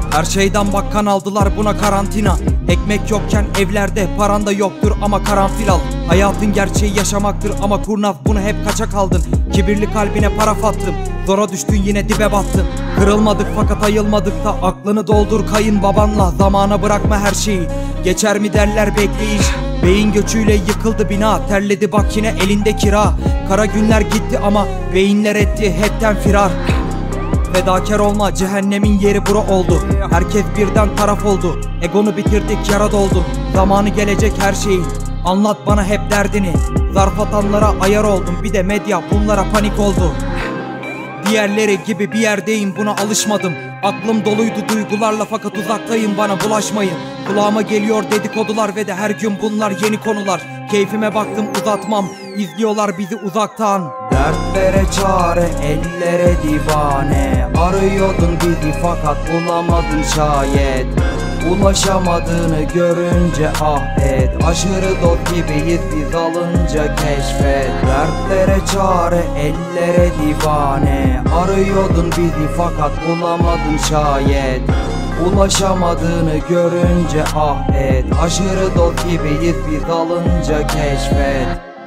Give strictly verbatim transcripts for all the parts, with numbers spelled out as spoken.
Her şeyden bakkan aldılar buna karantina. Ekmek yokken evlerde paran da yoktur ama karanfil al. Hayatın gerçeği yaşamaktır ama kurnaz bunu hep kaçak aldın. Kibirli kalbine paraf attım, zora düştün yine dibe battın. Kırılmadık fakat ayılmadık da aklını doldur kayınbabanla. Zamana bırakma her şeyi, geçer mi derler bekleyiş. Beyin göçüyle yıkıldı bina, terledi bak yine elinde kira. Kara günler gitti ama beyinler etti hepten firar. Fedakar olma, cehennemin yeri bura oldu. Herkes birden taraf oldu, egonu bitirdik yara doldu. Zamanı gelecek her şeyin, anlat bana hep derdini. Zarf atanlara ayar oldum, bir de medya bunlara panik oldu. Diğerleri gibi bir yerdeyim, buna alışmadım. Aklım doluydu duygularla fakat uzaktayım, bana bulaşmayın. Kulağıma geliyor dedikodular ve de her gün bunlar yeni konular. Keyfime baktım uzatmam, izliyorlar bizi uzaktan. Dertlere çare, ellere divane. Arıyordun bizi fakat bulamadın şayet. Ulaşamadığını görünce ah et. Aşırı dost gibiyiz biz alınca keşfet. Dertlere çare, ellere divane. Arıyordun bizi fakat bulamadın şayet. Ulaşamadığını görünce ah et. Aşırı dost gibiyiz biz alınca keşfet.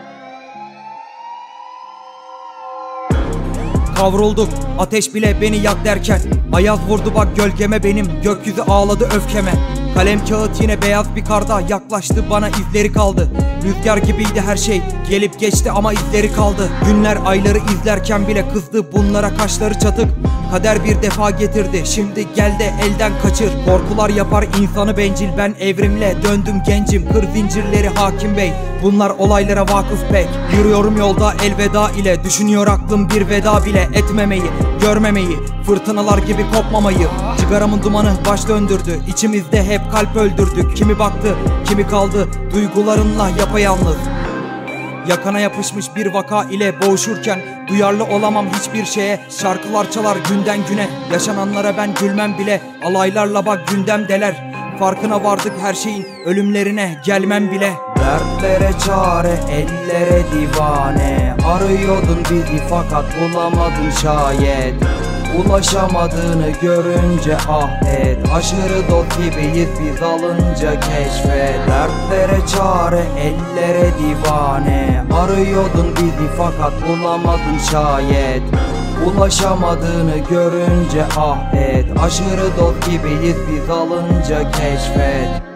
Kavrulduk, ateş bile beni yak derken. Ayaz vurdu bak gölgeme benim, gökyüzü ağladı öfkeme. Kalem kağıt yine beyaz bir karda, yaklaştı bana izleri kaldı. Rüzgar gibiydi her şey, gelip geçti ama izleri kaldı. Günler ayları izlerken bile kızdı bunlara kaşları çatık. Kader bir defa getirdi, şimdi gel de elden kaçır. Korkular yapar insanı bencil, ben evrimle döndüm gencim. Kır zincirleri hakim bey, bunlar olaylara vakıf pek. Yürüyorum yolda elveda ile, düşünüyor aklım bir veda bile etmemeyi, görmemeyi, fırtınalar gibi kopmamayı. Cigaramın dumanı baş döndürdü, içimizde hep kalp öldürdük. Kimi baktı, kimi kaldı, duygularınla yapayalnız. Yakana yapışmış bir vaka ile boğuşurken duyarlı olamam hiçbir şeye. Şarkılar çalar günden güne, yaşananlara ben gülmem bile. Alaylarla bak gündemdeler, farkına vardık her şeyin, ölümlerine gelmem bile. Dertlere çare, ellere divane. Arıyordun bizi fakat bulamadın şayet. Ulaşamadığını görünce ah et. Aşırı dost gibiyiz biz alınca keşfet. Dertlere çare, ellere divane. Arıyordun bizi fakat bulamadın şayet. Ulaşamadığını görünce ah et. Aşırı dost gibiyiz biz alınca keşfet.